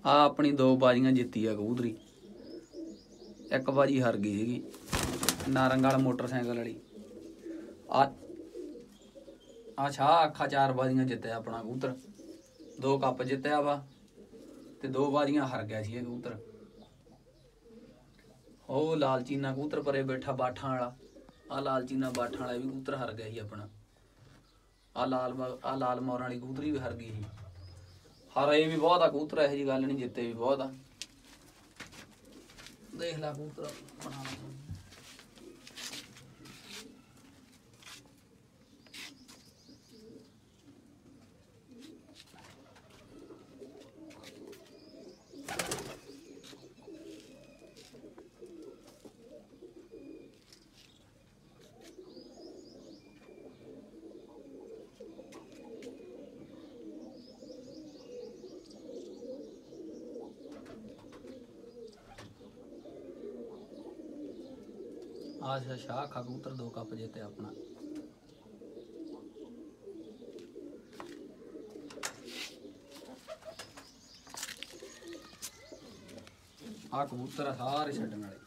आ अपनी दो बाजियां जित्ती है कबूतरी। एक बाजी हार गई सीगी नारंग वाला मोटरसाइकिल वाली। आ शाह आखा 4 बाजियां जित्तिया अपना कबूतर। 2 कप जित्तिया वा ते 2 बाजियां हार गया सी कबूतर। ओ लाल चीना कबूतर परे बैठा बाठां वाला। आ लाल चीना बाठां वाला भी कबूतर हार गया सी अपना। आ लाल मोर वाली कबूतरी भी हार गई सी। हारे भी बहुत आ कबूतर, ਇਹੋ ਜਿਹੀ ਗੱਲ नहीं, जित्ते भी बहुत आ। देख ला कबूतर बना आज शाह खा कबूतर 2 कप जीते अपना। आ कबूतर सारे छड्डण वाले।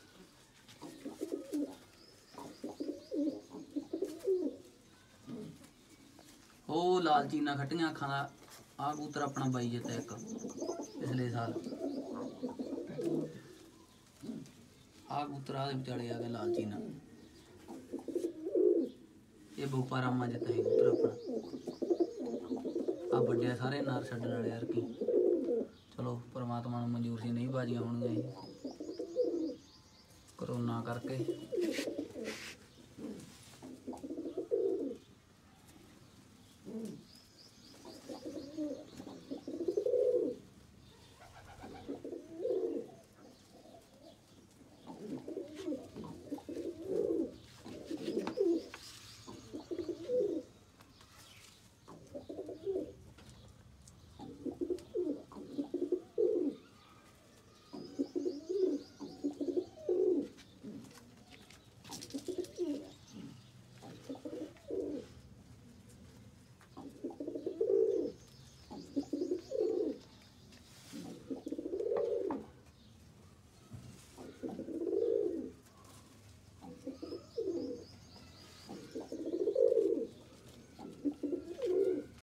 ओ लाल चीना खट्टियां अखां दा आ कबूतर अपना बाई जित्ते एक पिछले साल। आ कबूतर आ विचाले आ गया लाल चीना। ये भूपा रामा जित्ता है कबूतर अपना। आ बड्डे सारे नार छड्डण वाले यार की। चलो परमात्मा नूं मंजूर सी, नहीं बाजियां होणगीਆਂ करोना करके।